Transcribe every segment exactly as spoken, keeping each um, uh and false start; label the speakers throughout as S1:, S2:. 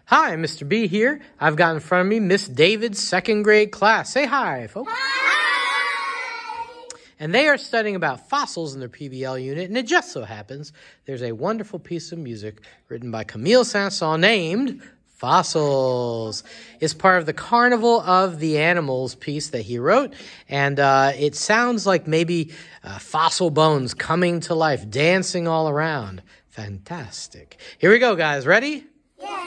S1: Hi, Mister B here. I've got in front of me Miss David's second grade class. Say hi, folks. Hi! And they are studying about fossils in their P B L unit, and it just so happens there's a wonderful piece of music written by Camille Saint-Saëns named Fossils. It's part of the Carnival of the Animals piece that he wrote, and uh, it sounds like maybe uh, fossil bones coming to life, dancing all around. Fantastic. Here we go, guys. Ready?
S2: Yeah.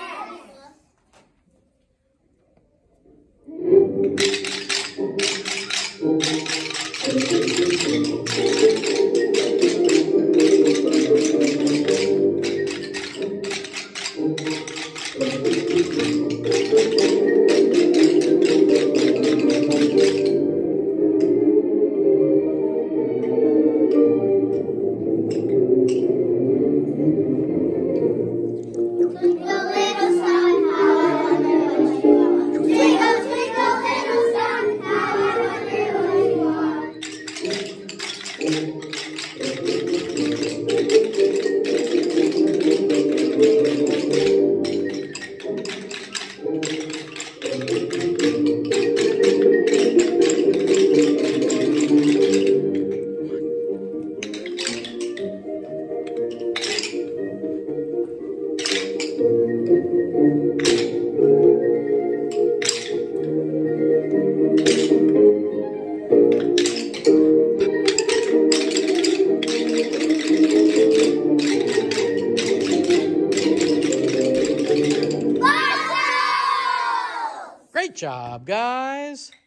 S1: Great job, guys.